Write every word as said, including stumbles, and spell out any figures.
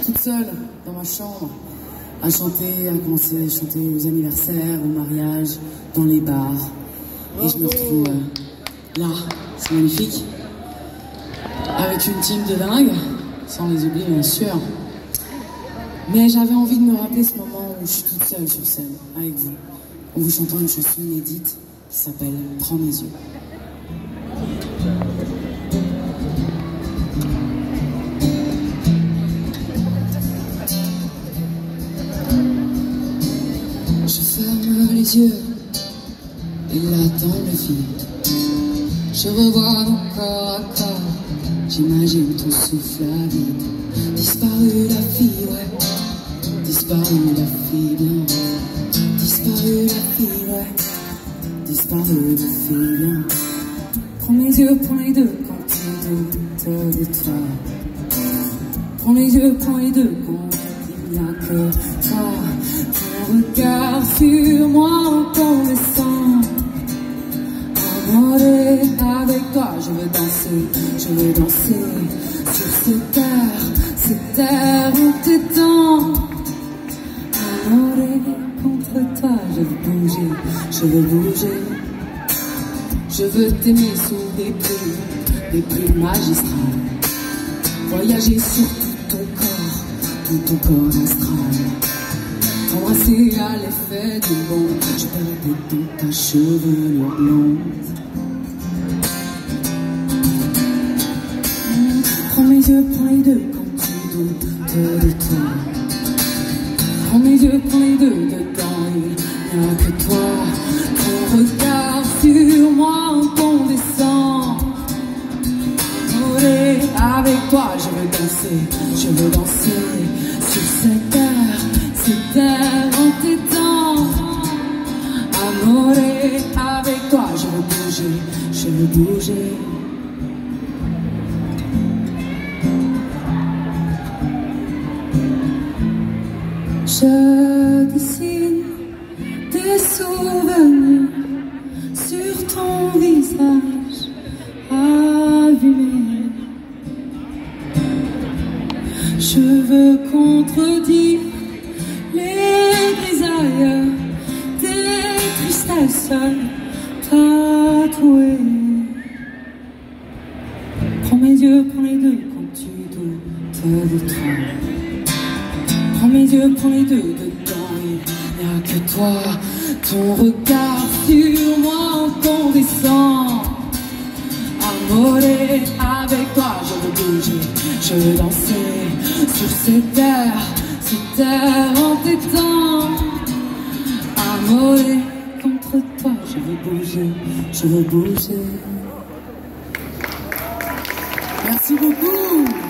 toute seule dans ma chambre, à chanter, à commencer à chanter aux anniversaires, aux mariages, dans les bars. Et je me retrouve euh, là, c'est magnifique, avec une team de dingue, sans les oublier bien sûr. Mais j'avais envie de me rappeler ce moment où je suis toute seule sur scène, avec vous, en vous chantant une chanson inédite qui s'appelle « Prends mes yeux ». Les yeux, il attend le fil. Je revois mon corps à corps. J'imagine ton souffle à vide. Disparu la fille, ouais. Disparu la fille, bien. Disparu la fille, ouais. Disparu la fille, bien. Prends mes yeux, prends les deux quand tu doutes de toi. Prends les yeux, prends les deux quand il n'y a que toi. Regarde sur moi encore le sang. Amoré, avec toi je veux danser, je veux danser sur cette terre, cette terre où t'étends. Amoré, contre toi je veux bouger, je veux bouger. Je veux t'aimer sous des plumes, des plumes magistrales. Voyager sur tout ton corps, tout ton corps astral. Embrasser à l'effet du vent, je perdais dans ta chevelure blonde. Prends mes yeux, prends les deux quand tu doutes de toi. Prends mes yeux, prends les deux dedans, il n'y a que toi. Ton regard sur moi incandescent. Voler avec toi, je veux danser, je veux danser sur cette terre. Cette terre en t'étend. Amoré, avec toi je veux bouger, je veux bouger. Je dessine des souvenirs sur ton visage abîmé. Je veux contredire les grisailles des tristesses tatouées. Prends mes yeux, prends les deux quand tu doutes de toi. Prends mes yeux, prends les deux dedans, il n'y a que toi. Ton regard sur moi incandescent. Amoré, avec toi je veux bouger, je veux danser sur cette terre. Cette terre en t'étend. Amoré, contre toi je veux bouger, je veux bouger. Merci beaucoup.